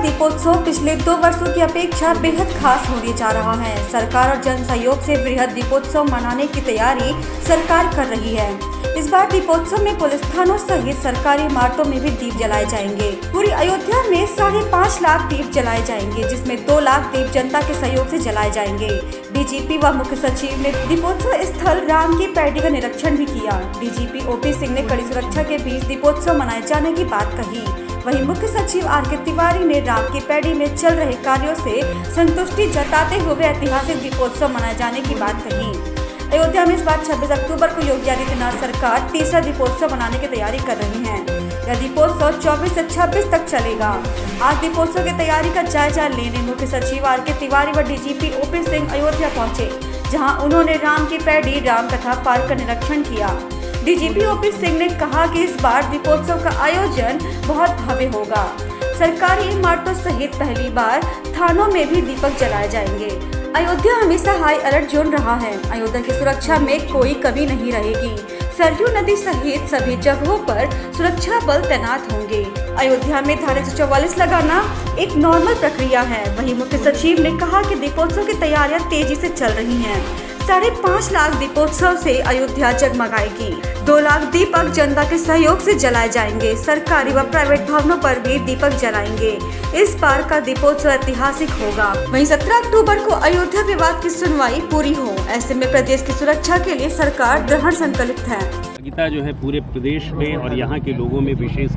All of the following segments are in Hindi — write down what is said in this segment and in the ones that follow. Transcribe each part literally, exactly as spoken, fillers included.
दीपोत्सव पिछले दो वर्षों की अपेक्षा बेहद खास होने जा रहा है। सरकार और जन सहयोग से बृहद दीपोत्सव मनाने की तैयारी सरकार कर रही है। इस बार दीपोत्सव में पुलिस थानों सहित सरकारी इमारतों में भी दीप जलाए जाएंगे। पूरी अयोध्या में साढ़े पाँच लाख दीप जलाए जाएंगे, जिसमें दो लाख दीप जनता के सहयोग से जलाए जाएंगे। डीजीपी व मुख्य सचिव ने दीपोत्सव स्थल राम की पैड़ी का निरीक्षण भी किया। डीजीपी ओपी सिंह ने कड़ी सुरक्षा के बीच दीपोत्सव मनाए जाने की बात कही। वहीं मुख्य सचिव आर के तिवारी ने राम की पैड़ी में चल रहे कार्यों से संतुष्टि जताते हुए ऐतिहासिक दीपोत्सव मनाए जाने की बात कही। अयोध्या में इस बार छब्बीस अक्टूबर को योगी आदित्यनाथ सरकार तीसरा दीपोत्सव मनाने की तैयारी कर रही है। यह दीपोत्सव चौबीस से छब्बीस तक चलेगा। आज दीपोत्सव की तैयारी का जायजा लेने मुख्य सचिव आर के तिवारी व डीजीपी ओपी सिंह अयोध्या पहुंचे, जहां उन्होंने राम की पैड़ी राम कथा पार्क का निरीक्षण किया। डीजीपी ओपी सिंह ने कहा कि इस बार दीपोत्सव का आयोजन बहुत भव्य होगा। सरकारी इमारतों सहित पहली बार थानों में भी दीपक जलाए जाएंगे। अयोध्या हमेशा हाई अलर्ट जोन रहा है। अयोध्या की सुरक्षा में कोई कमी नहीं रहेगी। सरयू नदी सहित सभी जगहों पर सुरक्षा बल तैनात होंगे। अयोध्या में धारा एक सौ चौवालीस लगाना एक नॉर्मल प्रक्रिया है। वहीं मुख्य सचिव ने कहा कि दीपोत्सव की तैयारियां तेजी से चल रही हैं। साढ़े पाँच लाख दीपोत्सव से अयोध्या जगमगाएगी। दो लाख दीपक जनता के सहयोग से जलाए जाएंगे। सरकारी व प्राइवेट भवनों पर भी दीपक जलाएंगे। इस बार का दीपोत्सव ऐतिहासिक होगा। वहीं सत्रह अक्टूबर को अयोध्या विवाद की सुनवाई पूरी हो। ऐसे में प्रदेश की सुरक्षा के लिए सरकार दृढ़ संकल्पित है। गीता जो है पूरे प्रदेश में और यहाँ के लोगों में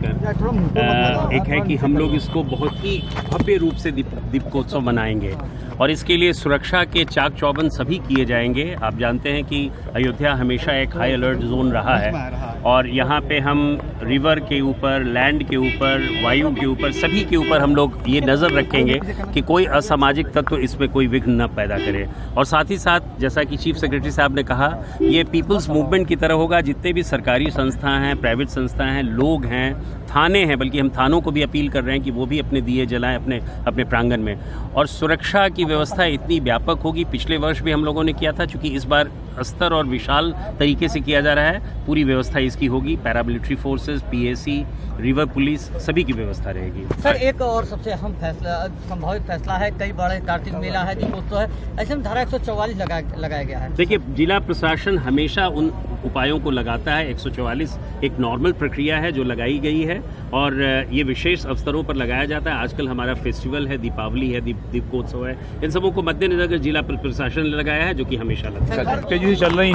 विशेषकर एक है कि हम लोग इसको बहुत ही भव्य रूप से दीप दीपोत्सव मनाएंगे और इसके लिए सुरक्षा के चाक चौबंद सभी किए जाएंगे। आप जानते हैं कि अयोध्या हमेशा एक हाई अलर्ट जोन रहा है और यहाँ पे हम रिवर के ऊपर, लैंड के ऊपर, वायु के ऊपर, सभी के ऊपर हम लोग ये नज़र रखेंगे कि कोई असामाजिक तत्व इसमें कोई विघ्न न पैदा करे। और साथ ही साथ जैसा कि चीफ सेक्रेटरी साहब ने कहा, ये पीपल्स मूवमेंट की तरह होगा। जितने भी सरकारी संस्था हैं, प्राइवेट संस्था हैं, लोग हैं, थाने हैं, बल्कि हम थानों को भी अपील कर रहे हैं कि वो भी अपने दिए जलाएं अपने अपने प्रांगण में। और सुरक्षा की व्यवस्था इतनी व्यापक होगी। पिछले वर्ष भी हम लोगों ने किया था, चूँकि इस बार अस्तर और विशाल तरीके से किया जा रहा है। पूरी व्यवस्था इसकी होगी। Paramilitary forces, PAC, river police, सभी की व्यवस्था रहेगी। सर, एक और सबसे अहम फैसला, संभावित फैसला है, कई बड़े कार्तिक मेला है, दीपोत्सव है, ऐसे में धारा एक सौ चौवालीस लगा, लगाया गया है। देखिए, जिला प्रशासन हमेशा उन उपायों को लगाता है। एक सौ चौवालीस एक नॉर्मल प्रक्रिया है जो लगाई गई है और ये विशेष अवसरों पर लगाया जाता है। आजकल हमारा फेस्टिवल है, दीपावली है, दीप दीपोत्सव है। इन सबों को मद्देनजर जिला प्रशासन ने लगाया है, जो कि हमेशा लगता है। तेजी से चल रही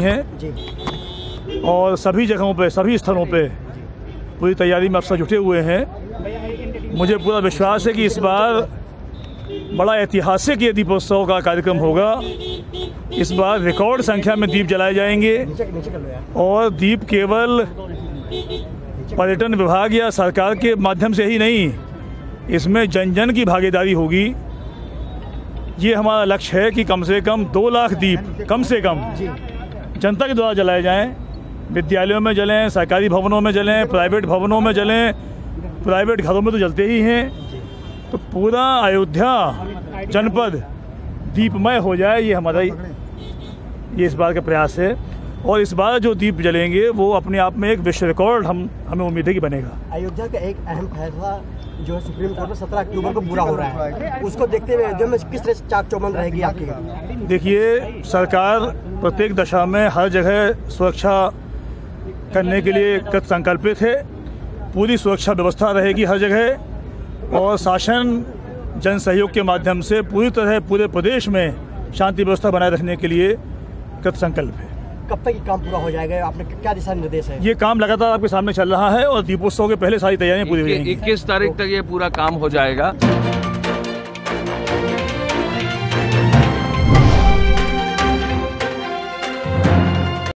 हैं और सभी जगहों पे, सभी स्थलों पे पूरी तैयारी में अफसर जुटे हुए हैं। मुझे पूरा विश्वास है कि इस बार बड़ा ऐतिहासिक ये दीपोत्सव का कार्यक्रम होगा। इस बार रिकॉर्ड संख्या में दीप जलाए जाएंगे और दीप केवल पर्यटन विभाग या सरकार के माध्यम से ही नहीं, इसमें जन जन की भागीदारी होगी। ये हमारा लक्ष्य है कि कम से कम दो लाख दीप कम से कम जनता के द्वारा जलाए जाएं। विद्यालयों में जलें, सरकारी भवनों में जलें, प्राइवेट भवनों में जलें, प्राइवेट घरों में तो जलते ही हैं। तो पूरा अयोध्या जनपद दीपमय हो जाए, ये हमारा ये इस बार का प्रयास है। और इस बार जो दीप जलेंगे वो अपने आप में एक विश्व रिकॉर्ड हम हमें उम्मीद है कि बनेगा। अयोध्या का एक अहम फैसला जो सुप्रीम कोर्ट में सत्रह अक्टूबर को पूरा हो रहा है, उसको देखते हुए अयोध्या में किस तरह चाक चौबंद रहेगी आपकी? देखिए, सरकार प्रत्येक दशा में हर जगह सुरक्षा करने के लिए कृत संकल्पित है। पूरी सुरक्षा व्यवस्था रहेगी हर जगह और शासन जन सहयोग के माध्यम से पूरी तरह पूरे प्रदेश में शांति व्यवस्था बनाए रखने के लिए कृत संकल्प है। कब तक ये काम पूरा हो जाएगा? आपने क्या दिशा निर्देश है? ये काम लगातार आपके सामने चल रहा है और दीपोत्सव के पहले सारी तैयारियां पूरी हो जाएंगी। इक्कीस तारीख तक ये पूरा काम हो जाएगा।